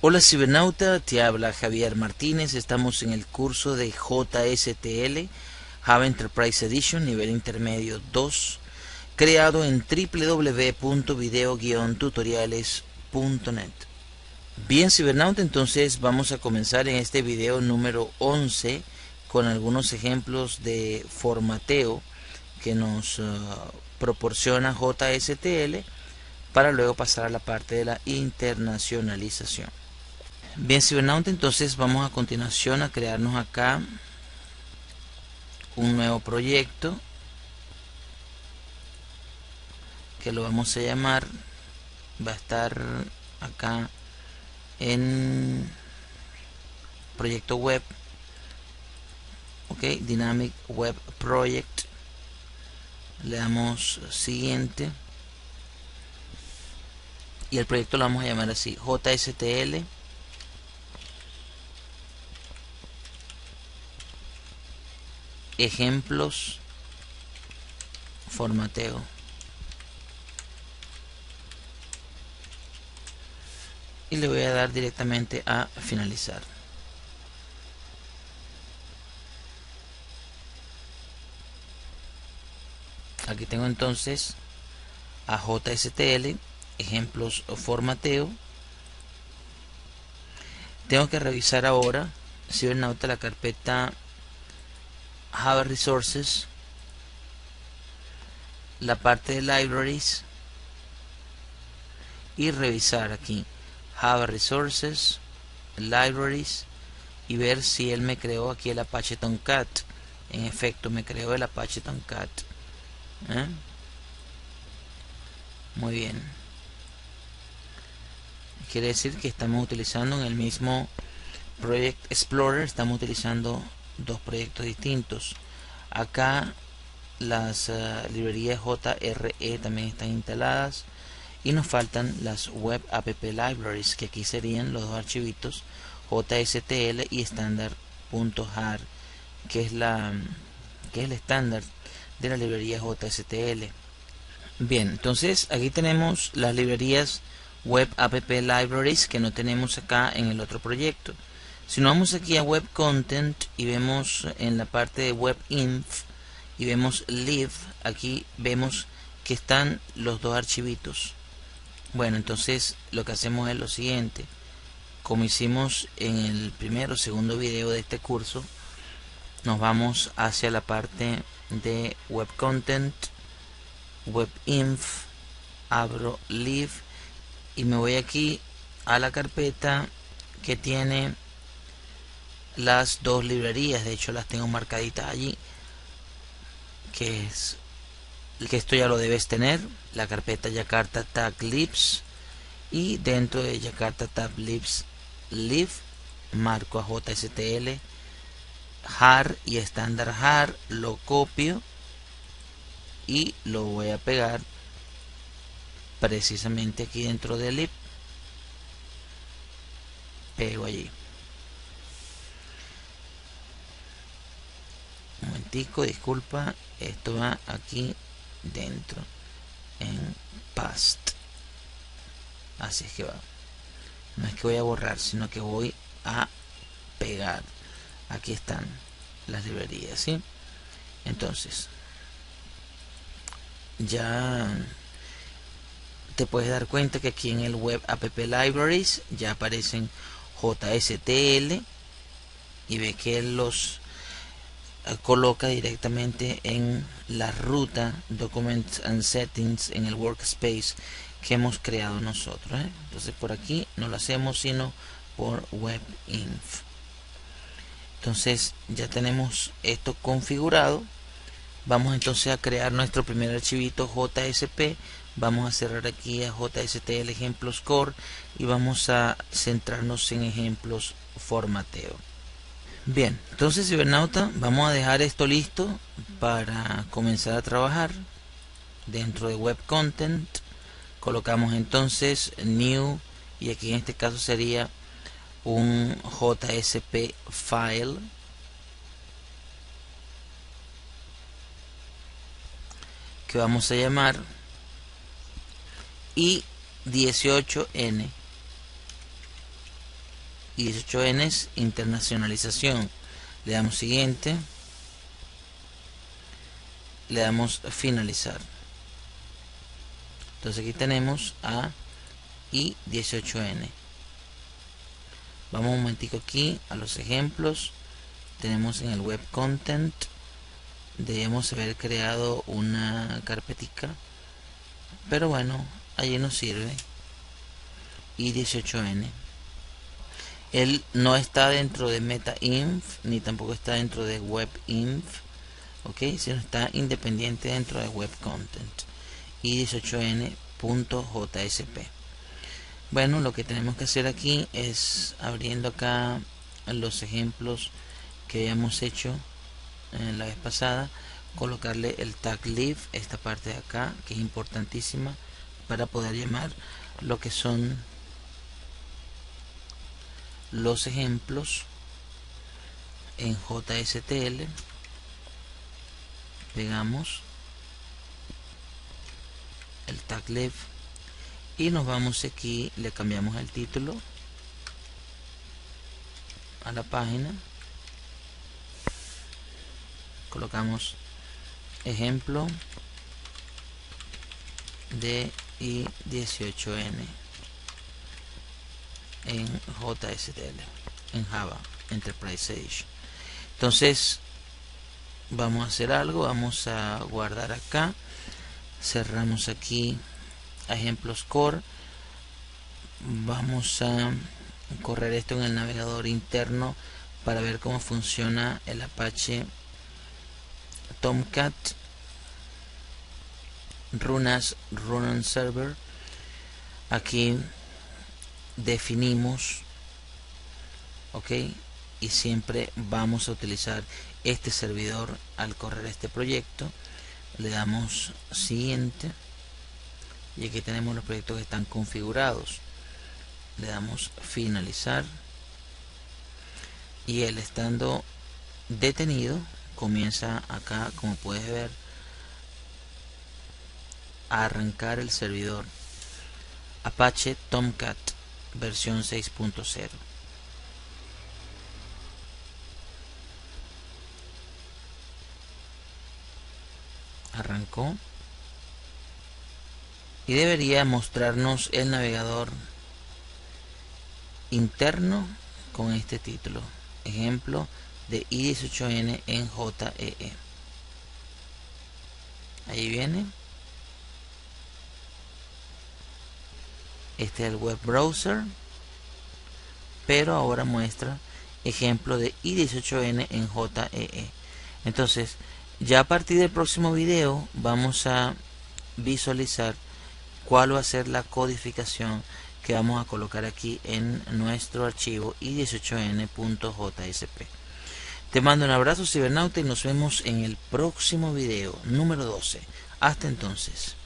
Hola cibernauta, te habla Javier Martínez. Estamos en el curso de JSTL Java Enterprise Edition nivel intermedio 2, creado en www.video-tutoriales.net. Bien cibernauta, entonces vamos a comenzar en este video número 11 con algunos ejemplos de formateo que nos proporciona JSTL para luego pasar a la parte de la internacionalización. Bien cibernauta, entonces vamos a continuación a crearnos acá un nuevo proyecto que lo vamos a llamar, va a estar acá en proyecto web, ok, Dynamic Web Project. Le damos siguiente y el proyecto lo vamos a llamar así, JSTL ejemplos formateo. Y le voy a dar directamente a finalizar. Aquí tengo entonces a JSTL ejemplos formateo. Tengo que revisar ahora cibernauta la carpeta Java Resources, la parte de Libraries, y revisar aquí Java Resources, Libraries, y ver si él me creó aquí el Apache Tomcat. En efecto, me creó el Apache Tomcat. Muy bien. Quiere decir que estamos utilizando en el mismo Project Explorer, estamos utilizando dos proyectos distintos. Acá las librerías JRE también están instaladas y nos faltan las Web App Libraries, que aquí serían los dos archivitos JSTL y standard.jar, que es el estándar de la librería JSTL. Bien, entonces aquí tenemos las librerías Web App Libraries que no tenemos acá en el otro proyecto. Si nos vamos aquí a Web Content y vemos en la parte de Web Inf y vemos Live, aquí vemos que están los dos archivitos. Bueno, entonces lo que hacemos es lo siguiente. Como hicimos en el primero o segundo video de este curso, nos vamos hacia la parte de Web Content, Web Inf, abro Live y me voy aquí a la carpeta que tiene las dos librerías. De hecho las tengo marcaditas allí, que esto ya lo debes tener, la carpeta Jakarta Tag Libs, y dentro de Jakarta Tag Libs Live marco a JSTL jar y estándar jar, lo copio y lo voy a pegar precisamente aquí dentro de Lib. Pego allí. Un momentico, disculpa, esto va aquí dentro en past. Así es que va. No es que voy a borrar, sino que voy a pegar. Aquí están las librerías, ¿sí? Entonces ya te puedes dar cuenta que aquí en el Web App Libraries ya aparecen JSTL y ve que él los coloca directamente en la ruta Documents and Settings en el workspace que hemos creado nosotros, Entonces por aquí no lo hacemos sino por WebInf. Entonces ya tenemos esto configurado. Vamos entonces a crear nuestro primer archivito JSP. Vamos a cerrar aquí a JSTL ejemplos core y vamos a centrarnos en ejemplos formateo. Bien, entonces cibernauta, vamos a dejar esto listo para comenzar a trabajar. Dentro de Web Content colocamos entonces New, y aquí en este caso sería un JSP file que vamos a llamar I18N I18N es internacionalización. Le damos siguiente, le damos finalizar. Entonces aquí tenemos a I18N. Vamos un momentico aquí a los ejemplos. Tenemos en el web content, debemos haber creado una carpetica, pero bueno, allí nos sirve. I18N. Él no está dentro de MetaInf ni tampoco está dentro de WebInf, ok, sino está independiente dentro de web content. I18N.jsp. Bueno, lo que tenemos que hacer aquí es, abriendo acá los ejemplos que habíamos hecho en la vez pasada, colocarle el tag leave, esta parte de acá, que es importantísima para poder llamar lo que son los ejemplos en JSTL. Pegamos el tag leave y nos vamos aquí, le cambiamos el título a la página, colocamos ejemplo de I18N en JSTL, en Java Enterprise Edition. Entonces vamos a hacer algo, vamos a guardar acá, cerramos aquí ejemplos core, vamos a correr esto en el navegador interno para ver cómo funciona el Apache Tomcat run on server. Aquí definimos, ok, y siempre vamos a utilizar este servidor al correr este proyecto. Le damos siguiente y aquí tenemos los proyectos que están configurados. Le damos finalizar y él, estando detenido, comienza acá, como puedes ver, a arrancar el servidor Apache Tomcat versión 6.0. Arrancó y debería mostrarnos el navegador interno con este título: ejemplo de I18N en JEE. Ahí viene. Este es el web browser, pero ahora muestra ejemplo de I18N en JEE. Entonces, ya a partir del próximo video vamos a visualizar cuál va a ser la codificación que vamos a colocar aquí en nuestro archivo i18n.jsp. Te mando un abrazo, cibernauta, y nos vemos en el próximo video número 12. Hasta entonces.